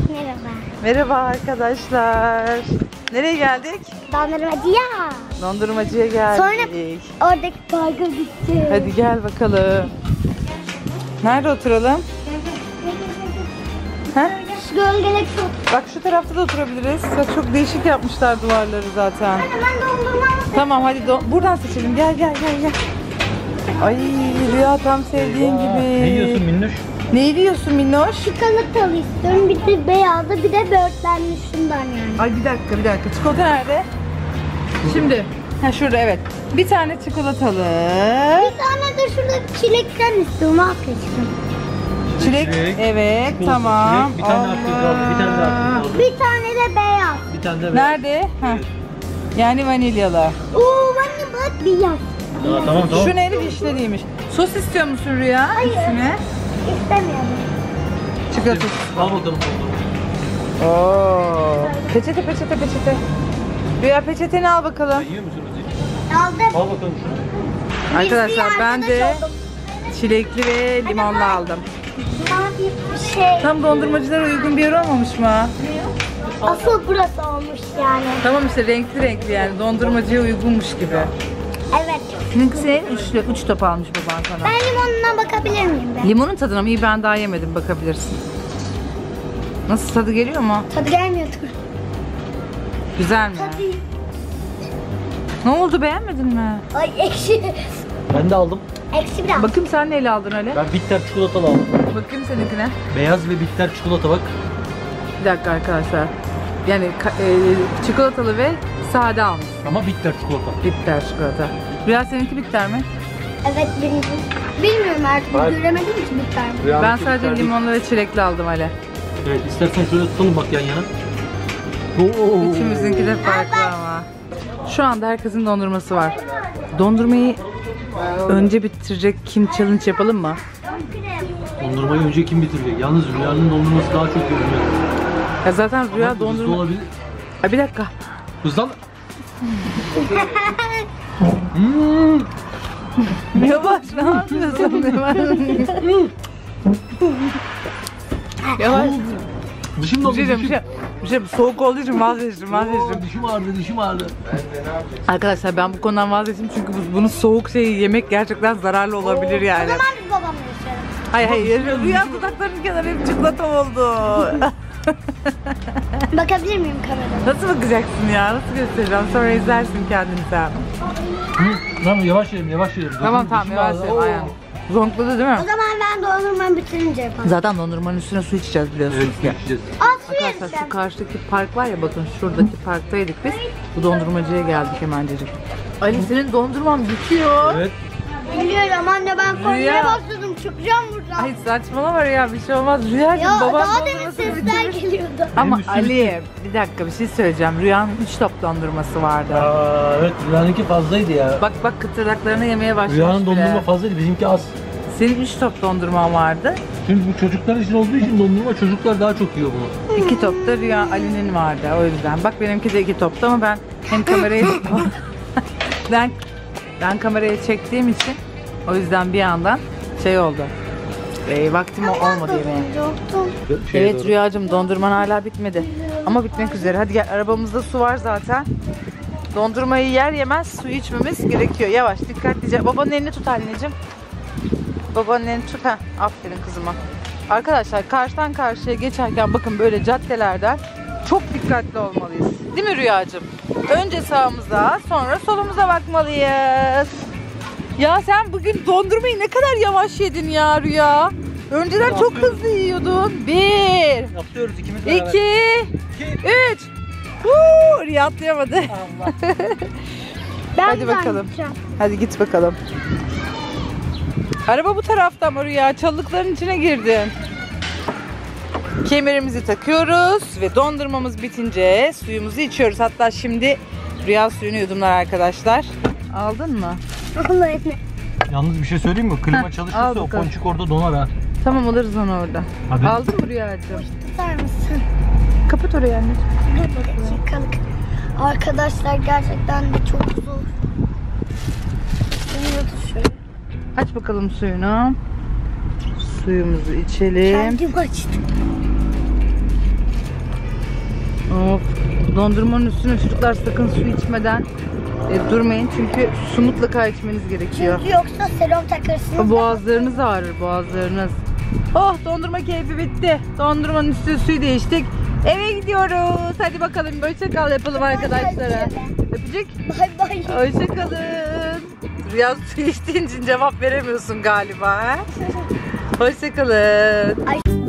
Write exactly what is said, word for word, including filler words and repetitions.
Merhaba. Merhaba arkadaşlar. Nereye geldik? Dondurmacıya. Dondurmacıya geldik. Sonra oradaki parka gideceğiz. Hadi gel bakalım. Nerede oturalım? Ha? Şu gölgelik çok. Bak şu tarafta da oturabiliriz. Bak çok değişik yapmışlar duvarları zaten. Anne ben dondurma Tamam hadi do buradan seçelim. Gel gel gel gel. Ay Rüya tam sevdiğin gibi. Ne yiyorsun minnoş? Ne yiyorsun minnoş? çikolatalı istiyorum. Bir de beyazlı, bir de böğürtlenli şundan yani. Ay bir dakika bir dakika. Çikolata nerede? Şimdi. Ha şurada evet. Bir tane çikolatalı. Bir tane de şurada çilekten istiyorum arkadaşım. Çilek. Çilek. Evet Çikolata, tamam. çilek, bir tane Allah. hakkı kaldı, bir tane daha hakkı kaldı. Bir tane de beyaz. Bir tane de Nerede? Ha. Yani vanilyalı. Oo bana bak beyaz. Tamam tamam tamam. Şu neyli vişneliymiş. Sos istiyor musun Rüya? Hayır. İçine. İstemiyorum. Çikolata. Al bakalım. Oo. Peçete peçete peçete. Rüya peçeteni al bakalım. Yiyor musunuz? Aldım. Al bakalım şunu. Arkadaşlar Biz bir ben de arkadaş olduk. çilekli ve limonlu aldım. Mavi bir şey. Tam dondurmacılara uygun bir yer olmamış mı? Asıl burası olmuş yani. Tamam işte renkli renkli yani dondurmacıya uygunmuş gibi. Evet. Seninkisi üç, üç top almış baban sana. Ben limonuna bakabilir miyim be? Limonun tadına mı? İyi ben daha yemedim bakabilirsin. Nasıl tadı geliyor mu? Tadı gelmiyor. Güzel mi? Tadı. Ne oldu beğenmedin mi? Ay ekşi. Ben de aldım. Ekşi biraz. Bakayım sen neyle aldın öyle? Ben bitter çikolatalı aldım. Bakayım seninkine. Beyaz ve bitter çikolata bak. Bir dakika arkadaşlar. Yani ka- e, çikolatalı ve sade almış. Ama bitter çikolata. Bitter çikolata. Rüya seninki bitter mi? Evet bilmiyorum. Bilmiyorum artık. Bak. Göremedim ki bitter mi? Ben Rüyanınki sadece bitter değil. limonlu ve çilekli aldım Ali. Evet istersen şöyle tutalım bak yan yana. Oo. Üçümüzünki de farklı ama. Şu anda herkesin dondurması var. Dondurmayı önce bitirecek kim challenge yapalım mı? Dondurmayı önce kim bitirecek? Yalnız Rüya'nın dondurması daha çok görünüyor. Ya zaten Rüya Ama hızlı dondurma... olabilir. Ay bir dakika. Hızlan. Hmm. Yavaş ne yapıyorsun? Yavaş. Dişim Bir doldu şey diyeceğim, bir dişim. şey, bir şey soğuk olduğu için vazgeçtim, vazgeçtim. Oo, dişim ağrıdı dişim ağrıdı. Arkadaşlar ben bu konudan vazgeçtim çünkü bu- bunun soğuk şeyi yemek gerçekten zararlı olabilir O yani. zaman biz babamla yaşarız. Hayır hayır, Rüya dudaklarının kenarı hep çikolata oldu. Bakabilir miyim kameraya? Nasıl bakacaksın ya? Nasıl göstereceğim? Sonra izlersin kendini sen. Hı, tamam yavaş yiyelim yavaş yiyelim. Tamam Dişim tamam yavaş ağrıdı. yavaş. Oo. Aynen. Zonkladı değil mi? O zaman ben dondurmayı bitirince yapalım. Zaten dondurmanın üstüne su içeceğiz biliyorsunuz Evet ki. geçeceğiz. Al su Arkadaşlar yersen. şu karşıdaki park var ya bakın şuradaki parktaydık biz. Bu dondurmacıya geldik hemencecik. Ali senin dondurman bitiyor. Evet. Biliyorum anne ben Rüya. kornaya başladım. Çıkacağım buradan. Ay saçmalama ya bir şey olmaz. Rüyacığım Ya baban daha demin dondurmasını sesler bitirir. geliyordu. Ama Benim üstüm Ali bir dakika bir şey söyleyeceğim. Rüyanın üç top dondurması vardı. Aa, evet Rüya'nınki fazlaydı ya. Bak bak kıtırdaklarını yemeye başlamış Rüya'nın bile. dondurma fazlaydı bizimki az. Senin üç top dondurman vardı. Şimdi bu çocuklar için olduğu için dondurma çocuklar daha çok yiyor bunu. İki top da Rüya Ali'nin vardı o yüzden. Bak benimki de iki toptu ama ben hem kamerayı ben ben kameraya çektiğim için o yüzden bir yandan şey oldu. E, vaktim olmadı yemeğe. Şey Evet doğru. Rüyacığım dondurman hala bitmedi. Ama bitmek üzere. Hadi gel arabamızda su var zaten. Dondurmayı yer yemez suyu içmemiz gerekiyor. Yavaş dikkatlice. Babanın elini tut anneciğim. Babanın elini tut. Heh, aferin kızıma. Arkadaşlar karşıdan karşıya geçerken bakın böyle caddelerden çok dikkatli olmalıyız. Değil mi Rüyacığım? Önce sağımıza sonra solumuza bakmalıyız. Ya sen bugün dondurmayı ne kadar yavaş yedin ya Rüya. Önceden çok hızlı yiyordun. Bir, Yapıyoruz ikimiz beraber. iki, üç. Huu, Rüya atlayamadı. Allah. Ben Hadi de bakalım. gideceğim. Hadi git bakalım. Araba bu tarafta ama Rüya. Çalılıkların içine girdin. Kemerimizi takıyoruz ve dondurmamız bitince suyumuzu içiyoruz. Hatta şimdi Rüya suyunu yudumlar arkadaşlar. Aldın mı? Vallahi. Yalnız bir şey söyleyeyim mi? Klima Heh, al çalışırsa o bakalım. ponçik orada donar ha. Tamam alırız onu orada. Hadi. Aldın mı Rüyacığım? Tutar mısın? Kapat orayı anneciğim. Bir dakikalık. Arkadaşlar gerçekten de çok zor. Dönüyordu şöyle. Aç bakalım suyunu. Suyumuzu içelim. Kendim açtım. Of. Dondurmanın üstüne çocuklar sakın su içmeden e, durmayın. Çünkü su mutlaka içmeniz gerekiyor. Çünkü yoksa serum takırsınız. Boğazlarınız ağrır, boğazlarınız. Oh, dondurma keyfi bitti. Dondurmanın üstüne suyu değiştik. Eve gidiyoruz. Hadi bakalım. Hoşça kal yapalım arkadaşlara. Öpecek. Bay bay. Hoşça kalın. Rüya su içtiğin için cevap veremiyorsun galiba. He? Hoşça kalın. Ay.